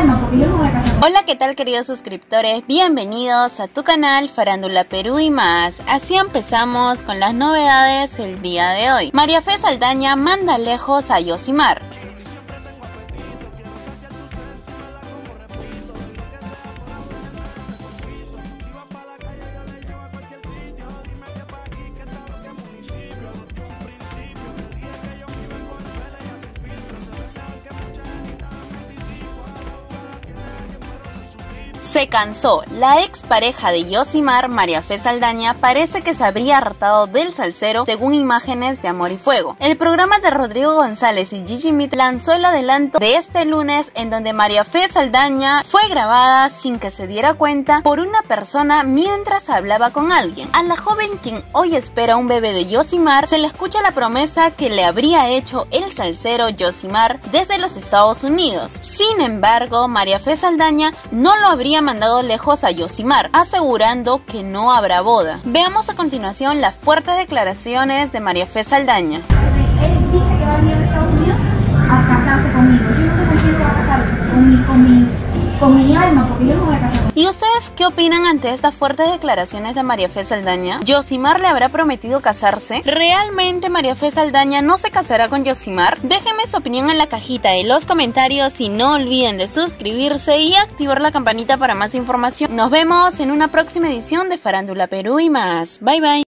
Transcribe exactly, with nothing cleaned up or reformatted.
alma, porque yo no voy a casar. Hola, ¿qué tal, queridos suscriptores? Bienvenidos a tu canal Farándula Perú y más. Así empezamos con las novedades el día de hoy. María Fe Saldaña manda lejos a Yosimar. Se cansó. La ex pareja de Yosimar, María Fe Saldaña, parece que se habría hartado del salsero según imágenes de Amor y Fuego. El programa de Rodrigo González y Gigi Mit lanzó el adelanto de este lunes en donde María Fe Saldaña fue grabada sin que se diera cuenta por una persona mientras hablaba con alguien. A la joven, quien hoy espera un bebé de Yosimar, se le escucha la promesa que le habría hecho el salsero Yosimar desde los Estados Unidos. Sin embargo, María Fe Saldaña no lo habría mandado lejos a Yosimar, asegurando que no habrá boda. Veamos a continuación las fuertes declaraciones de María Fe Saldaña. Él dice que va a venir a Estados Unidos a casarse conmigo. Yo no sé con quién se va a casar, con mi, con mi, con mi alma, porque yo no voy a casar. ¿Y ustedes qué opinan ante estas fuertes declaraciones de María Fe Saldaña? ¿Yosimar le habrá prometido casarse? ¿Realmente María Fe Saldaña no se casará con Yosimar? Déjenme su opinión en la cajita de los comentarios y no olviden de suscribirse y activar la campanita para más información. Nos vemos en una próxima edición de Farándula Perú y más. Bye bye.